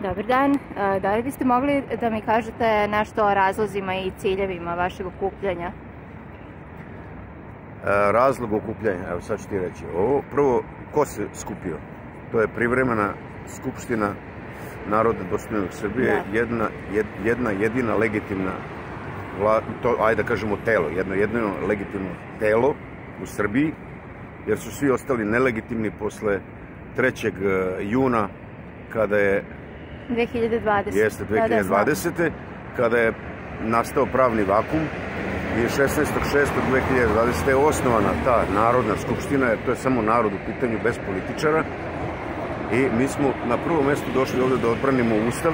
Dobar dan. Da li biste mogli da mi kažete nešto o razlozima i ciljevima vašeg okupljanja? Razlog okupljanja, evo sad ću ti reći. Ovo prvo, ko se skupio? To je privremena skupština Narodne Bosne Srbije, jedna jedina legitimna, ajde da kažemo telo, jedno legitimno telo u Srbiji, jer su svi ostali nelegitimni posle 3. juna, kada je 2020. Jeste, 2020. Kada je nastao pravni vakum i 16.6.2020. je osnovana ta Narodna skupština, jer to je samo narod u pitanju, bez političara. I mi smo na prvo mesto došli ovde da odbranimo Ustav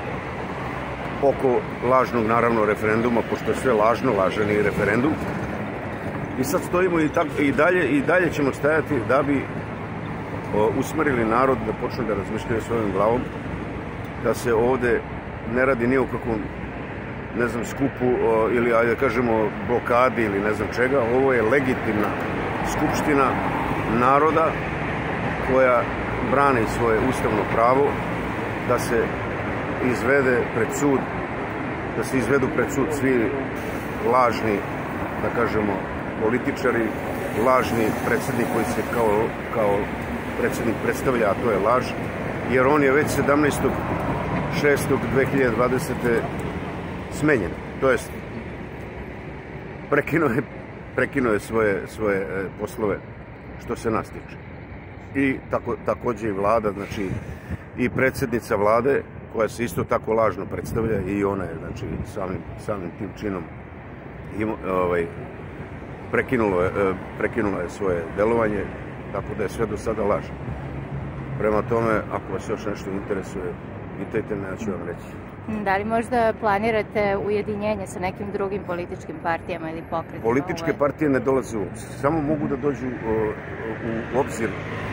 oko lažnog, naravno, referenduma, pošto je sve lažno, lažan i referendum. I sad stojimo i dalje ćemo stajati da bi usmerili narod da počne da razmišljaju svojom glavom, da se ovde ne radi ni o kakvom, ne znam, skupu ili, ajde da kažemo, blokadi ili ne znam čega. Ovo je legitimna skupština naroda koja brani svoje ustavno pravo da se izvede pred sud, da se izvedu pred sud svi lažni, da kažemo, političari, lažni predsjednik koji se kao predsjednik predstavlja, a to je laž, jer on je već 17.6.2020. smenjen, to jest prekinuo je svoje poslove što se nas tiče. I takođe i vlada, znači i predsjednica vlade, koja se isto tako lažno predstavlja, i ona je, znači, samim tim činom prekinula je svoje delovanje, tako da je sve do sada laž. Prema tome, ako vas još nešto interesuje, pitajte me, ja ću vam reći. Da li možda planirate ujedinjenje sa nekim drugim političkim partijama ili pokretima? Političke partije ne dolaze u obzir. Samo mogu da dođu u obzir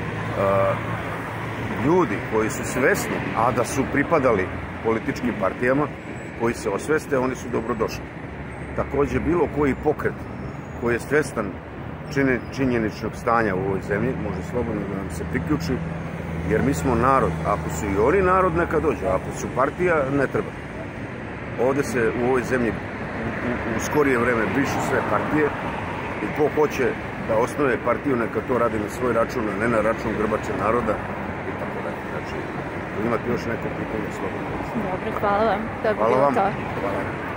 ljudi koji su svesni, a da su pripadali političkim partijama, koji se osveste, oni su dobrodošli. Takođe, bilo koji pokret koji je svestan činjeničnog stanja u ovoj zemlji može slobodno da nam se priključi, jer mi smo narod. Ako su i oni narod, neka dođu. Ako su partija, ne treba. Ovde se u ovoj zemlji u skorije vreme brišu sve partije i ko hoće da osnove partiju, neka to radi na svoj račun, a ne na račun grbače naroda i tako dalje. Znači, imate još neko pitanje slobodno. Dobro, hvala vam. To je bilo to. Hvala vam.